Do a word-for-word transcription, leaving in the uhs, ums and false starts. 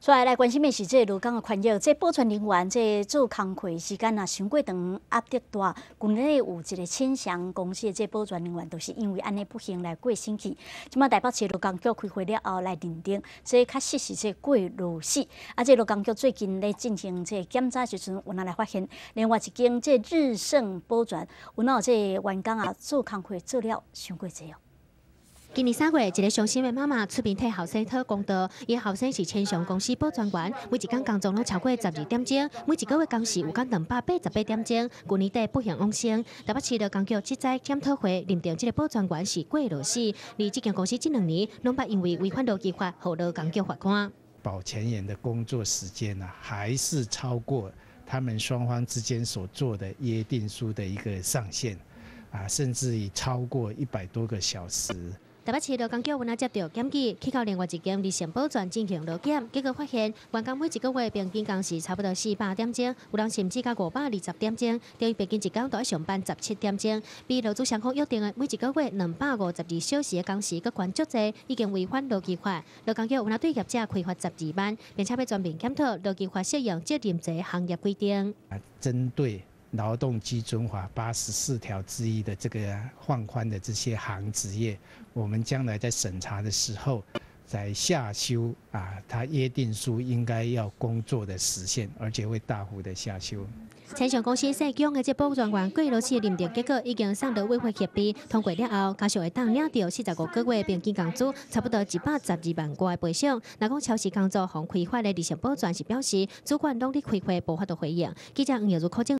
所以来关心的是这鹿港的宽约，这保全人员这做工课时间啊，伤过长，压力大。近日有一个千祥公司的这保全人员，就是因为安尼不幸来过身去。即马台北市鹿港局开会了后来认定，这确实是这过劳死。啊，这鹿港局最近咧进行这检查时阵，有哪来发现，另外一间这日盛保全，有哪有这员工啊做工课做了伤过济哦。 今年三月，一个伤心的妈妈出面替后生讨公道。伊后生是千祥公司保全员，每一天工作拢超过十二点钟，每一个月工时有到两百八十八点钟。去年底不幸往生，台北市劳工局即在检讨会认定这个保全员是过劳死，而这间公司这两年拢捌因为违反劳基法，互劳工局罚款。 保全员的工作时间呢、啊，还是超过他们双方之间所做的约定书的一个上限，啊，甚至于超过一百多个小时。 台北市劳工局有哪接到检举，去到另外一间日盛保全进行劳检，结果发现员工每一个月平均工时差不多四百点钟，有人甚至到五百二十点钟，等于平均一天都要上班十七点钟，比劳资双方约定的每一个月两百五十二小时的工时搁悬足济，已经违反劳基法。劳工局有哪对业者开罚十二万，并且要全面检讨劳基法适用责任制行业规定。 针对 劳动基准法八十四条之一的这个放宽的这些行职业，我们将来在审查的时候，在下修啊，它约定书应该要工作的时限，而且会大幅的下修。 千祥公司设计的这保全员过劳死认定结果已经送到委员协议通过了后，加上会当领到四十五个月平均工资差不多一百十二万元的赔偿。若讲超时工作，互开发的日盛保全是表示主管努力开会无法度回应。记者黄耀如考证。